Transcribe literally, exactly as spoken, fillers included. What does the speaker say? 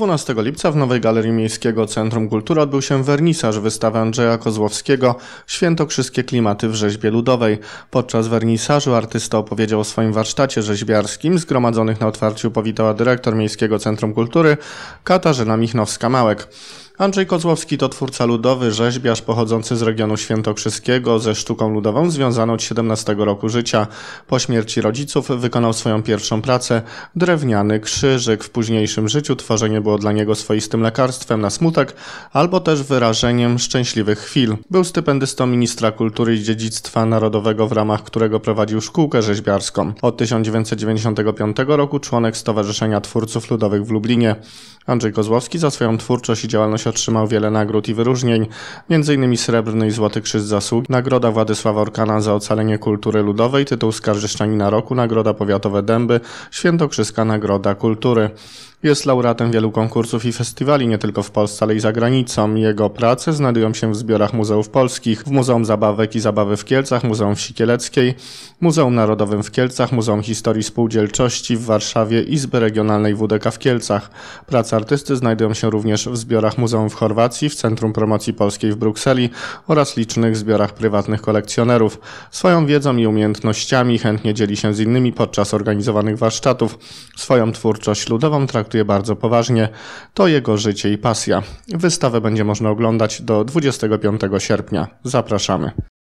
dwunastego lipca w Nowej Galerii Miejskiego Centrum Kultury odbył się wernisaż wystawy Andrzeja Kozłowskiego „Świętokrzyskie klimaty w rzeźbie ludowej”. Podczas wernisażu artysta opowiedział o swoim warsztacie rzeźbiarskim. Zgromadzonych na otwarciu powitała dyrektor Miejskiego Centrum Kultury Katarzyna Michnowska-Małek. Andrzej Kozłowski to twórca ludowy, rzeźbiarz pochodzący z regionu świętokrzyskiego, ze sztuką ludową związany od siedemnastego roku życia. Po śmierci rodziców wykonał swoją pierwszą pracę – drewniany krzyżyk. W późniejszym życiu tworzenie było dla niego swoistym lekarstwem na smutek albo też wyrażeniem szczęśliwych chwil. Był stypendystą ministra kultury i dziedzictwa narodowego, w ramach którego prowadził szkółkę rzeźbiarską. Od tysiąc dziewięćset dziewięćdziesiątego piątego roku członek Stowarzyszenia Twórców Ludowych w Lublinie. Andrzej Kozłowski za swoją twórczość i działalność otrzymał wiele nagród i wyróżnień, między innymi Srebrny i Złoty Krzyż Zasługi, Nagroda Władysława Orkana za ocalenie kultury ludowej, tytuł Skarżyszczanina Roku, Nagroda Powiatowe Dęby, Świętokrzyska Nagroda Kultury. Jest laureatem wielu konkursów i festiwali nie tylko w Polsce, ale i za granicą. Jego prace znajdują się w zbiorach muzeów polskich, w Muzeum Zabawek i Zabawy w Kielcach, Muzeum Wsi Kieleckiej, Muzeum Narodowym w Kielcach, Muzeum Historii Spółdzielczości w Warszawie, Izby Regionalnej W D K w Kielcach. Prace artysty znajdują się również w zbiorach Muzeum w Chorwacji, w Centrum Promocji Polskiej w Brukseli oraz licznych zbiorach prywatnych kolekcjonerów. Swoją wiedzą i umiejętnościami chętnie dzieli się z innymi podczas organizowanych warsztatów. Swoją twórczość ludową traktuje bardzo poważnie. To jego życie i pasja. Wystawę będzie można oglądać do dwudziestego piątego sierpnia. Zapraszamy.